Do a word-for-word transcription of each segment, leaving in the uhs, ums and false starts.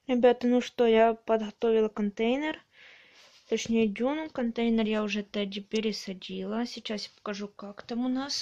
Ребята, ну что, я подготовила контейнер, точнее дюну. Контейнер я уже Тедди пересадила. Сейчас я покажу, как там у нас.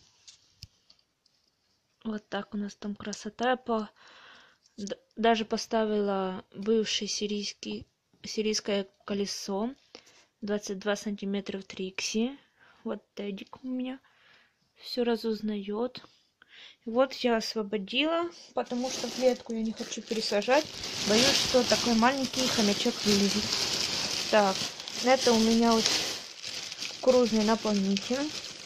Вот так у нас там красота. Я по... даже поставила бывший сирийский... сирийское колесо. двадцать два сантиметра в Трикси. Вот Теддик у меня все разузнает. Вот я освободила, потому что клетку я не хочу пересажать. Боюсь, что такой маленький хомячок вылезет. Так, это у меня вот кукурузный наполнитель.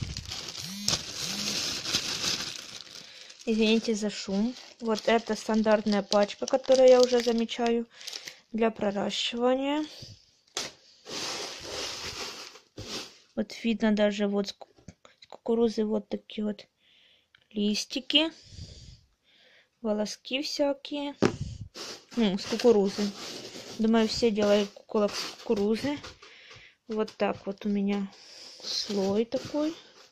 Извините за шум. Вот это стандартная пачка, которую я уже замечаю для проращивания. Вот видно даже вот с кукурузы вот такие вот листики, волоски всякие. Ну, с кукурузы. Думаю, все делают куколок с кукурузы. Вот так вот у меня слой такой.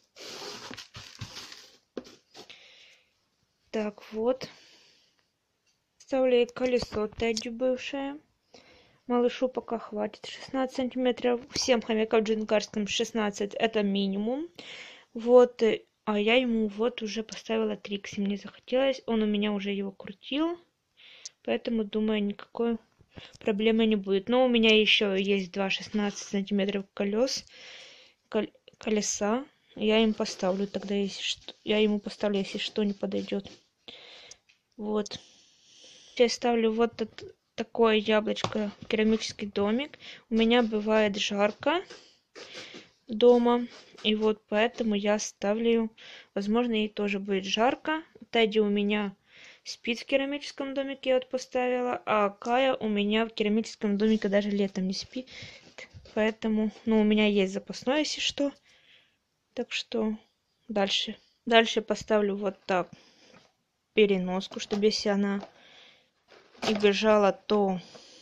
Так вот. Вставляю колесо Тедди бывшее. Малышу пока хватит шестнадцать сантиметров. Всем хомякам джунгарским шестнадцать это минимум. Вот. А я ему вот уже поставила Трикси. Мне захотелось. Он у меня уже его крутил. Поэтому, думаю, никакой проблемы не будет. Но у меня еще есть два шестнадцать сантиметров колес. Кол колеса. Я им поставлю тогда, если что. Я ему поставлю, если что не подойдет. Вот. Сейчас ставлю вот этот, такое яблочко, керамический домик. У меня бывает жарко дома. И вот поэтому я ставлю. Возможно, ей тоже будет жарко. Тедди у меня спит в керамическом домике, я вот поставила. А Кая у меня в керамическом домике даже летом не спит. Поэтому, ну, у меня есть запасной, если что. Так что дальше. Дальше поставлю вот так переноску, чтобы если она и бежала, то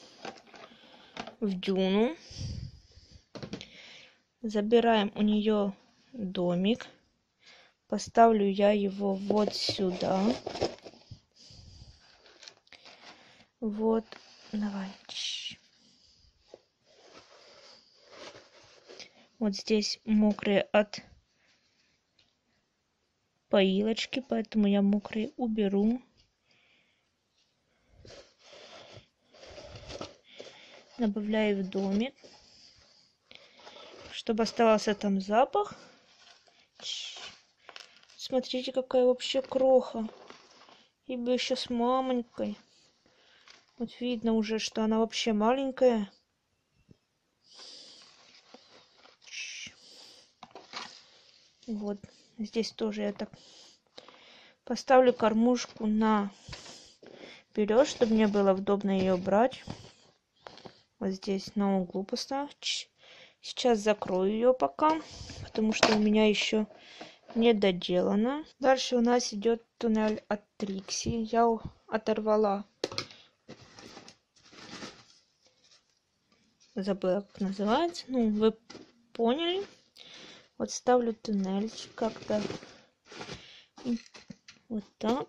в дюну. Забираем у нее домик. Поставлю я его вот сюда. Вот. Давай. Вот здесь мокрые от поилочки, поэтому я мокрые уберу. Добавляю в домик, чтобы оставался там запах. Смотрите, какая вообще кроха. И бы еще с мамонькой. Вот видно уже, что она вообще маленькая. Вот здесь тоже я так поставлю кормушку на вперед, чтобы мне было удобно ее брать. Вот здесь на углу поставлю. Сейчас закрою ее пока, потому что у меня еще не доделано. Дальше у нас идет туннель от Трикси. Я оторвала. Забыла, как называется. Ну, вы поняли. Вот ставлю туннельчик как-то. Вот так.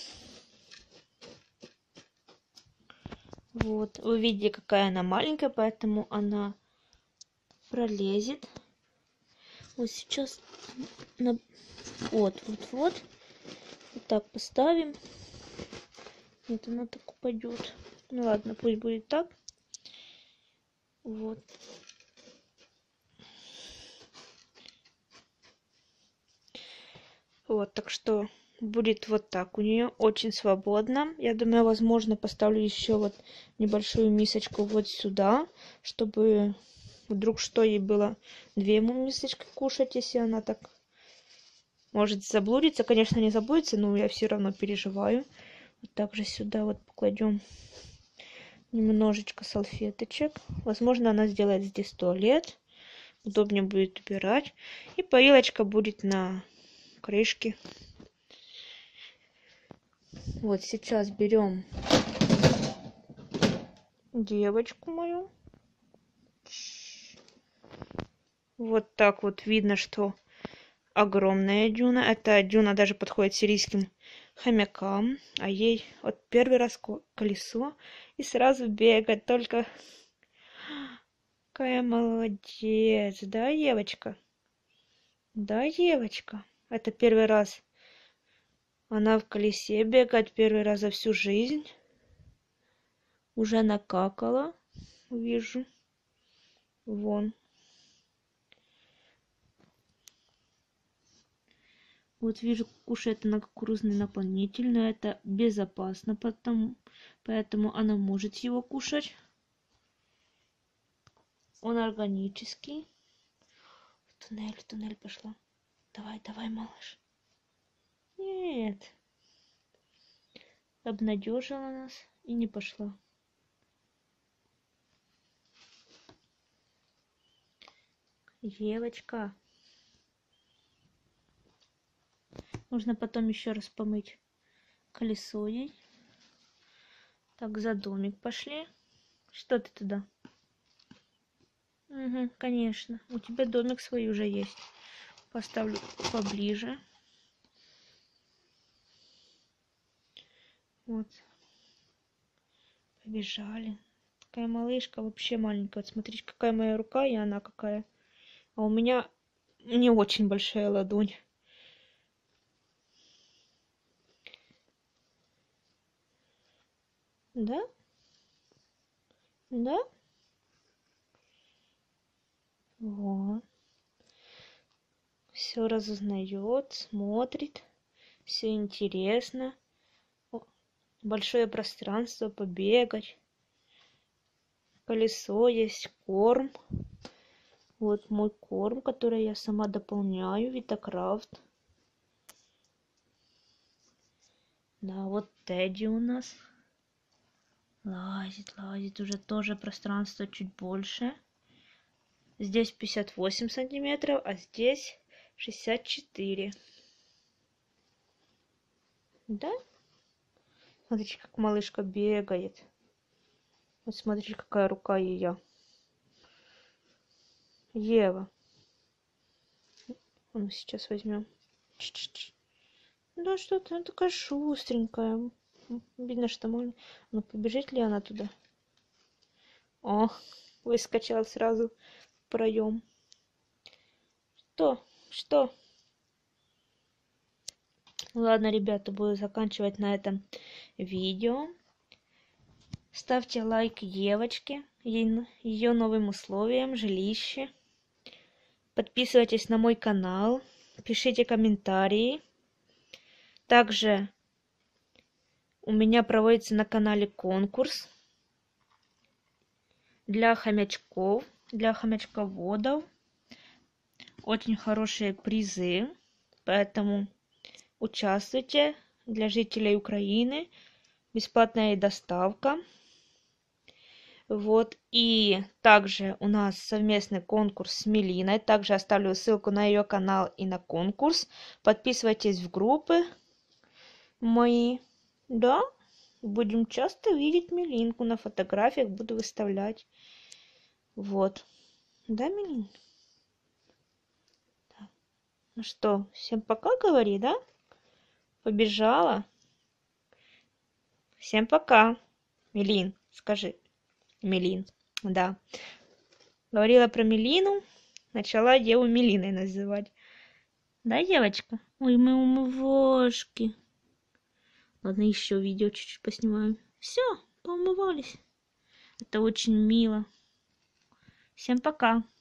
Вот. Вы видите, какая она маленькая, поэтому она пролезет. Вот сейчас на... вот, вот, вот. Вот так поставим. Нет, она так упадет. Ну ладно, пусть будет так. Вот. Вот, так что будет вот так у нее, очень свободно. Я думаю, возможно, поставлю еще вот небольшую мисочку вот сюда, чтобы вдруг что, ей было две мисочки кушать, если она так может заблудиться. Конечно, не заблудится, но я все равно переживаю. Вот также сюда вот покладем немножечко салфеточек. Возможно, она сделает здесь туалет. Удобнее будет убирать. И поилочка будет на крышке. Вот сейчас берем девочку мою. Вот так вот видно, что огромная дюна. Эта дюна даже подходит сирийским хомякам, а ей вот первый раз колесо и сразу бегать, только какая молодец, да, девочка? Да, девочка, это первый раз она в колесе бегает, первый раз за всю жизнь. Уже накакала, вижу, вон. Вот вижу, кушает она кукурузный наполнитель, но это безопасно, потому, поэтому она может его кушать. Он органический. В туннель, в туннель пошла. Давай, давай, малыш. Нет. Обнадежила нас и не пошла. Девочка. Нужно потом еще раз помыть колесо ей. Так, за домик пошли. Что ты туда? Угу, конечно. У тебя домик свой уже есть. Поставлю поближе. Вот. Побежали. Такая малышка, вообще маленькая. Вот смотрите, какая моя рука, и она какая. А у меня не очень большая ладонь. Да? Да? Вот. Все разузнает, смотрит. Все интересно. Большое пространство побегать. Колесо есть, корм. Вот мой корм, который я сама дополняю. Витакрафт. Да, вот Тедди у нас. Лазит, лазит. Уже тоже пространство чуть больше. Здесь пятьдесят восемь сантиметров, а здесь шестьдесят четыре. Да? Смотрите, как малышка бегает. Вот смотрите, какая рука ее. Ева. Ну, сейчас возьмем. Ч-ч-ч. Да что ты, она такая шустренькая. Видно, что можно. Ну, побежит ли она туда? О, выскочила сразу в проем. Что? Что? Ладно, ребята, буду заканчивать на этом видео. Ставьте лайк девочке, ее новым условиям, жилище. Подписывайтесь на мой канал, пишите комментарии. Также у меня проводится на канале конкурс для хомячков, для хомячководов. Очень хорошие призы, поэтому участвуйте. Для жителей Украины бесплатная доставка. Вот, и также у нас совместный конкурс с Мелиной. Также оставлю ссылку на ее канал и на конкурс. Подписывайтесь в группы мои. Да, будем часто видеть Мелинку. На фотографиях буду выставлять. Вот. Да, Мелин? Да. Ну что, всем пока, говори, да? Побежала. Всем пока. Мелин, скажи. Мелин, да. Говорила про Мелину, начала деву Мелиной называть. Да, девочка? Ой, мы умывашки. Ладно, еще видео чуть-чуть поснимаем. Все, поумывались. Это очень мило. Всем пока.